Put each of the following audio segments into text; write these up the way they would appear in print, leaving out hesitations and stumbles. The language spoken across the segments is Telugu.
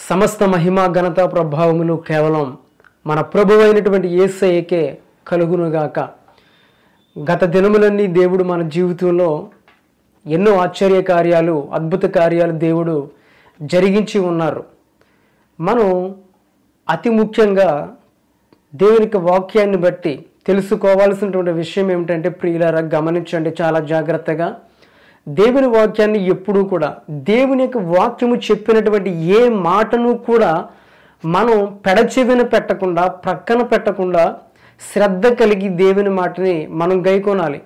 సమస్త మహిమ ఘనత ప్రభావములు కేవలం మన ప్రభువైనటువంటి యేసయ్యకే కలుగునుగాక. గత దినములన్నీ దేవుడు మన జీవితంలో ఎన్నో ఆశ్చర్య కార్యాలు, అద్భుత కార్యాలు దేవుడు జరిగించి ఉన్నారు. మనం అతి ముఖ్యంగా దేవునికి వాక్యాన్ని బట్టి తెలుసుకోవాల్సినటువంటి విషయం ఏమిటంటే, ప్రియులారా గమనించండి చాలా జాగ్రత్తగా. దేవుని వాక్యాన్ని ఎప్పుడూ కూడా, దేవుని యొక్క వాక్యము చెప్పినటువంటి ఏ మాటను కూడా మనం పెడచెవిన పెట్టకుండా, ప్రక్కన పెట్టకుండా శ్రద్ధ కలిగి దేవుని మాటని మనం గైకొనాలి.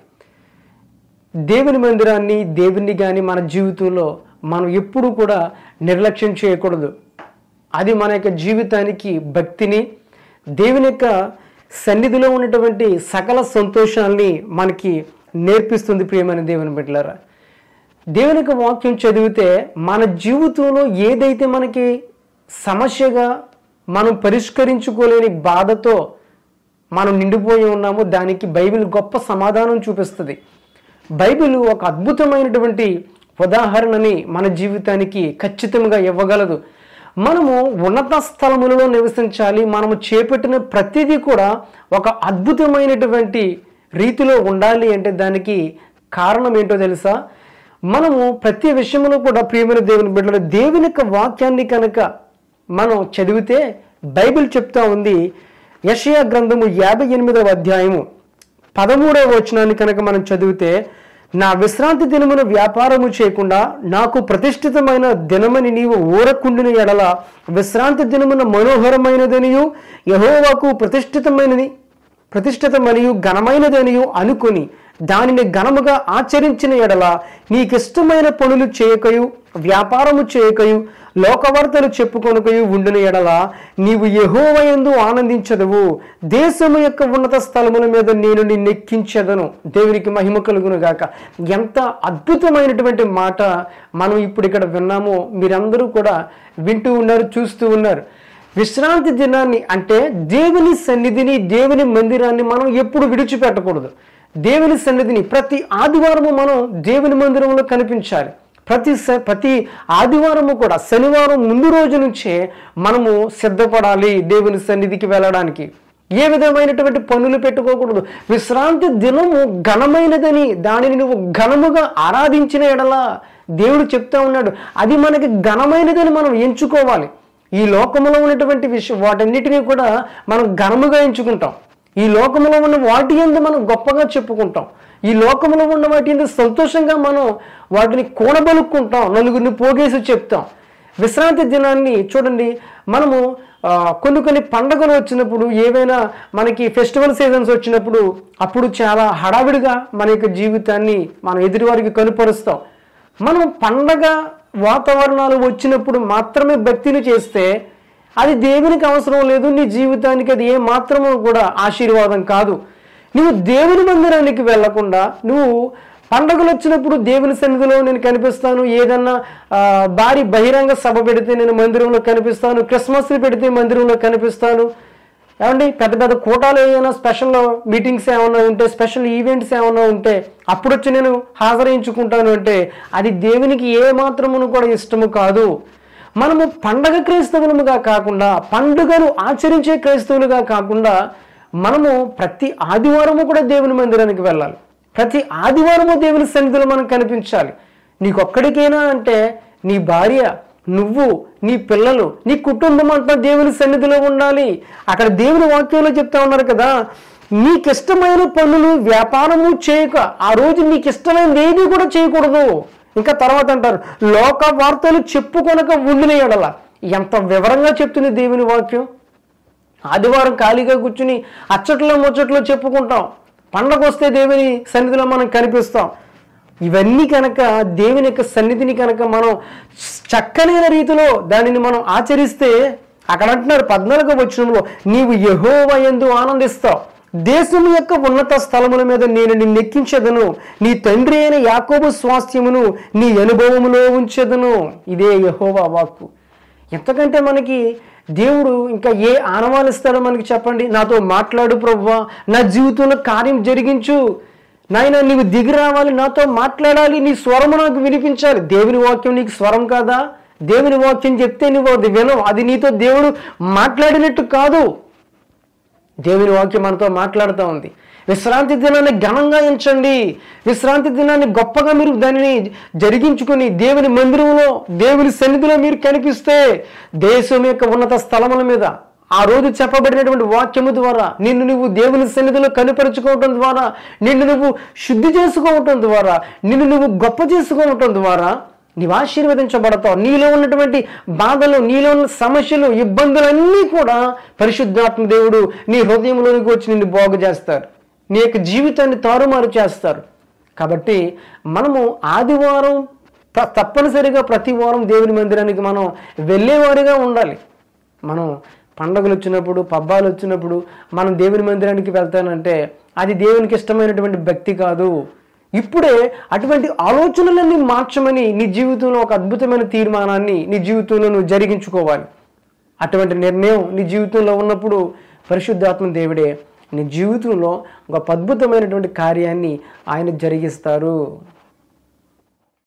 దేవుని మందిరాన్ని, దేవుని కానీ మన జీవితంలో మనం ఎప్పుడు కూడా నిర్లక్ష్యం చేయకూడదు. అది మన యొక్క జీవితానికి భక్తిని, దేవుని యొక్క సన్నిధిలో ఉన్నటువంటి సకల సంతోషాల్ని మనకి నేర్పిస్తుంది. ప్రియమైన దేవుని బిడ్డలారా, దేవుని యొక్క వాక్యం చదివితే మన జీవితంలో ఏదైతే మనకి సమస్యగా మనం పరిష్కరించుకోలేని బాధతో మనం నిండిపోయి ఉన్నామో దానికి బైబిల్ గొప్ప సమాధానం చూపిస్తుంది. బైబిల్ ఒక అద్భుతమైనటువంటి ఉదాహరణని మన జీవితానికి ఖచ్చితంగా ఇవ్వగలదు. మనము ఉన్నత స్థలములలో నివసించాలి. మనము చేపట్టిన ప్రతిదీ కూడా ఒక అద్భుతమైనటువంటి రీతిలో ఉండాలి అంటే దానికి కారణం ఏంటో తెలుసా? మనము ప్రతి విషయంలో కూడా ప్రియమైన దేవుని బిడ్డలు దేవుని యొక్క వాక్యాన్ని కనుక మనం చదివితే బైబిల్ చెప్తా ఉంది. యెషయా గ్రంథము 58వ అధ్యాయము 13వ వచనాన్ని కనుక మనం చదివితే, నా విశ్రాంతి దినమున వ్యాపారము చేయకుండా నాకు ప్రతిష్ఠితమైన దినమని నీవు ఊరకుండిన ఎడల, విశ్రాంతి దినమున మనోహరమైనదనియు యెహోవాకు ప్రతిష్ఠితమనియు ఘనమైనదనియు అనుకొని దానిని ఘనముగా ఆచరించిన ఎడల, నీకిష్టమైన పనులు చేయకయు వ్యాపారము చేయకయు లోకవార్తలు చెప్పుకొనకయు ఉండిన ఎడల నీవు యెహోవా యందు ఆనందించదువు. దేశము యొక్క ఉన్నత స్థలముల మీద నేను నిన్నెక్కించెదను. దేవునికి మహిమ కలుగును గాక. ఎంత అద్భుతమైనటువంటి మాట మనం ఇప్పుడు ఇక్కడ విన్నామో మీరందరూ కూడా వింటూ ఉన్నారు, చూస్తూ ఉన్నారు. విశ్రాంతి దినాన్ని అంటే దేవుని సన్నిధిని, దేవుని మందిరాన్ని మనం ఎప్పుడు విడిచిపెట్టకూడదు. దేవుని సన్నిధిని ప్రతి ఆదివారము మనం దేవుని మందిరంలో కనిపించాలి. ప్రతి ఆదివారము కూడా శనివారం ముందు రోజు నుంచే మనము సిద్ధపడాలి దేవుని సన్నిధికి వెళ్ళడానికి. ఏ విధమైనటువంటి పనులు పెట్టుకోకూడదు. విశ్రాంతి దినము ఘనమైనదని దానిని నువ్వు ఘనముగా ఆరాధించిన ఎడలా దేవుడు చెప్తా ఉన్నాడు. అది మనకి ఘనమైనదని మనం ఎంచుకోవాలి. ఈ లోకములో ఉన్నటువంటి వాటన్నిటినీ కూడా మనం ఘనముగా ఎంచుకుంటాం. ఈ లోకములో ఉన్న వాటి యందు మనం గొప్పగా చెప్పుకుంటాం. ఈ లోకములో ఉన్న వాటి యందు సంతోషంగా మనం వాటిని కూడబలుక్కుంటాం, నలుగురిని పోగేసి చెప్తాం. విశ్రాంతి దినాన్ని చూడండి, మనము కొన్ని పండుగలు వచ్చినప్పుడు, ఏవైనా మనకి ఫెస్టివల్ సీజన్స్ వచ్చినప్పుడు అప్పుడు చాలా హడావిడిగా మన యొక్క జీవితాన్ని మనం ఎదుటివారికి కనుపరుస్తాం. మనం పండగ వాతావరణాలు వచ్చినప్పుడు మాత్రమే భక్తిని చేస్తే అది దేవునికి అవసరం లేదు. నీ జీవితానికి అది ఏ మాత్రము కూడా ఆశీర్వాదం కాదు. నువ్వు దేవుని మందిరానికి వెళ్లకుండా, నువ్వు పండుగలు వచ్చినప్పుడు దేవుని సన్నిధిలో నేను కనిపిస్తాను, ఏదన్నా భారీ బహిరంగ సభ పెడితే నేను మందిరంలో కనిపిస్తాను, క్రిస్మస్లు పెడితే మందిరంలో కనిపిస్తాను, ఏమండి పెద్ద పెద్ద కూటాలు ఏమైనా స్పెషల్ మీటింగ్స్ ఏమైనా ఉంటే, స్పెషల్ ఈవెంట్స్ ఏమైనా ఉంటే అప్పుడు వచ్చి నేను హాజరించుకుంటాను అంటే అది దేవునికి ఏ మాత్రమును కూడా ఇష్టము కాదు. మనము పండగ క్రైస్తవులుగా కాకుండా, పండుగను ఆచరించే క్రైస్తవులుగా కాకుండా మనము ప్రతి ఆదివారము కూడా దేవుని మందిరానికి వెళ్ళాలి. ప్రతి ఆదివారము దేవుని సన్నిధిలో మనం కనిపించాలి. నీకొక్కడికైనా అంటే నీ భార్య, నువ్వు, నీ పిల్లలు, నీ కుటుంబం అంతా దేవుని సన్నిధిలో ఉండాలి. అక్కడ దేవుని వాక్యంలో చెప్తా ఉన్నారు కదా, నీకిష్టమైన పనులు వ్యాపారము చేయక, ఆ రోజు నీకు ఇష్టమైనది ఏది కూడా చేయకూడదు. ఇంకా తర్వాత అంటారు, లోక వార్తలు చెప్పుకొనక ఉండిన ఎడల. ఎంత వివరంగా చెప్తుంది దేవుని వాక్యం. ఆదివారం ఖాళీగా కూర్చుని అచ్చట్లో ముచ్చట్లో చెప్పుకుంటాం, పండగ వస్తే దేవుని సన్నిధిలో మనం కనిపిస్తాం. ఇవన్నీ కనుక దేవుని యొక్క సన్నిధిని కనుక మనం చక్కనైన రీతిలో దానిని మనం ఆచరిస్తే, అక్కడ అంటున్నారు 14వ వచనంలో, నీవు యెహోవా యందు ఆనందిస్తావు. దేశము యొక్క ఉన్నత స్థలముల మీద నేను నిన్నెక్కించెదను. నీ తండ్రి అయిన యాకోబు స్వాస్థ్యమును నీ అనుభవములో ఉంచెదను. ఇదే యెహోవా వాక్కు. ఎంతకంటే మనకి దేవుడు ఇంకా ఏ ఆనవాలు ఇస్తాడో మనకి చెప్పండి. నాతో మాట్లాడు ప్రభువా, నా జీవితంలో కార్యం జరిగించు నాయన, నీవు దిగి రావాలి, నాతో మాట్లాడాలి, నీ స్వరము నాకు వినిపించాలి. దేవుని వాక్యం నీకు స్వరం కాదా? దేవుని వాక్యం చెప్తే నువ్వు అది వినవు. అది నీతో దేవుడు మాట్లాడినట్టు కాదు. దేవుని వాక్యం మనతో మాట్లాడుతూ ఉంది. విశ్రాంతి దినాన్ని ఘనంగా ఎంచండి. విశ్రాంతి దినాన్ని గొప్పగా మీరు దానిని జరిగించుకుని దేవుని మందిరంలో, దేవుని సన్నిధిలో మీరు కనిపిస్తే దేశం యొక్క ఉన్నత స్థలముల మీద ఆ రోజు చెప్పబడినటువంటి వాక్యము ద్వారా నిన్ను నువ్వు దేవుని సన్నిధిలో కనిపరుచుకోవటం ద్వారా, నిన్ను నువ్వు శుద్ధి చేసుకోవటం ద్వారా, నిన్ను నువ్వు గొప్ప చేసుకోవటం ద్వారా నీవు ఆశీర్వదించబడతావు. నీలో ఉన్నటువంటి బాధలు, నీలో ఉన్న సమస్యలు, ఇబ్బందులన్నీ కూడా పరిశుద్ధాత్మ దేవుడు నీ హృదయంలోనికి వచ్చి నిన్ను బాగు చేస్తారు. నీ యొక్క జీవితాన్ని తారుమారు చేస్తారు. కాబట్టి మనము ఆదివారం తప్పనిసరిగా ప్రతి వారం దేవుని మందిరానికి మనం వెళ్ళేవారిగా ఉండాలి. మనం పండుగలు వచ్చినప్పుడు, పబ్బాలు వచ్చినప్పుడు మనం దేవుని మందిరానికి వెళ్తానంటే అది దేవునికి ఇష్టమైనటువంటి భక్తి కాదు. ఇప్పుడే అటువంటి ఆలోచనలన్నీ మార్చమని నీ జీవితంలో ఒక అద్భుతమైన తీర్మానాన్ని నీ జీవితంలో నువ్వు జరిగించుకోవాలి. అటువంటి నిర్ణయం నీ జీవితంలో ఉన్నప్పుడు పరిశుద్ధాత్మ దేవుడే నీ జీవితంలో ఒక అద్భుతమైనటువంటి కార్యాన్ని ఆయన జరిగిస్తారు.